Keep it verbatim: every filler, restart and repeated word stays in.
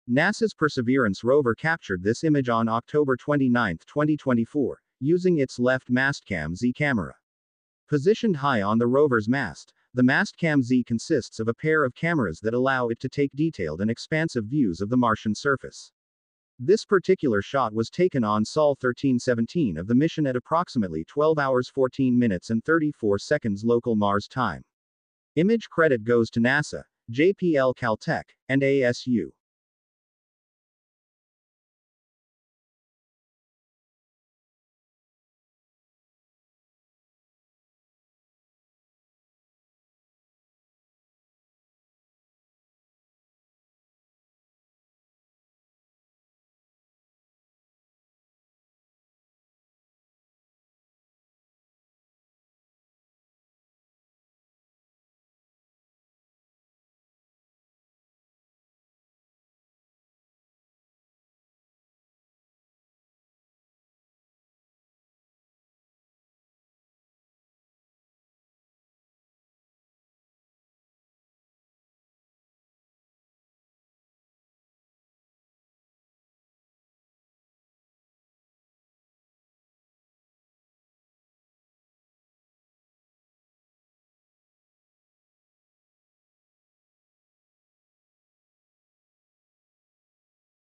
NASA's Perseverance rover captured this image on October twenty-ninth, twenty twenty-four, using its left Mastcam Z camera. Positioned high on the rover's mast, the Mastcam Z consists of a pair of cameras that allow it to take detailed and expansive views of the Martian surface. This particular shot was taken on Sol thirteen seventeen of the mission at approximately twelve hours fourteen minutes and thirty-four seconds local Mars time. Image credit goes to NASA, J P L-Caltech, and A S U.